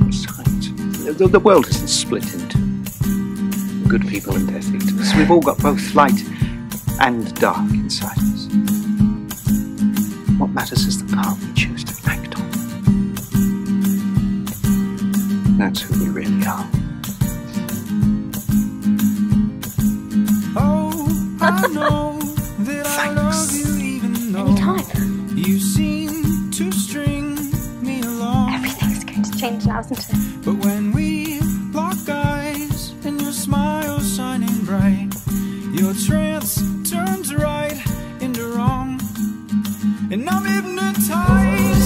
different sides. The world isn't split into good people and death eaters. We've all got both light and dark inside us. What matters is the part we choose to act on. That's who we really are. Oh, I know that I love you even though Anytime. you seem to string me along. Everything's going to change now, isn't it? But when we lock eyes and your smile's shining bright, your trance turns right into wrong, and I'm hypnotized.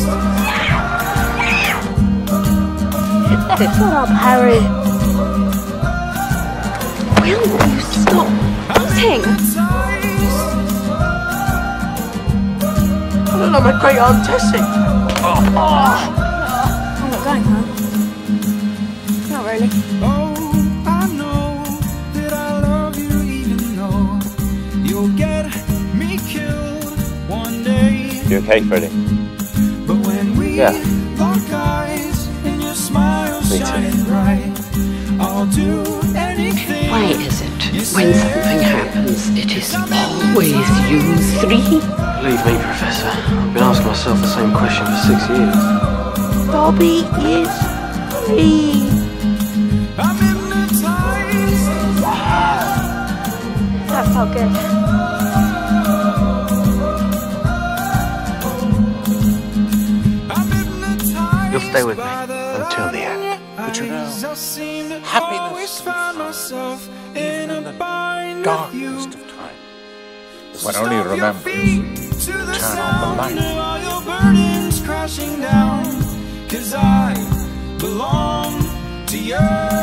Shut up, Harry. Will you stop eating? I don't know, my great aunt Tessie. I'm not going home. Not really. Oh, I know that I love you even though you'll get me killed one day. You okay, Freddie? But when we lock eyes and your smile's shining bright, I'll do anything. Why is it when something happens, it is always you three? Believe me, Professor, I've been asking myself the same question for 6 years. Bobby is free. I'm hypnotized. That felt good. I'm hypnotized. You'll stay with me until the end. But you know, happiness find myself in a bind darkest of time. When only remember turn on the light. All your burdens crashing down, 'cause I belong to you.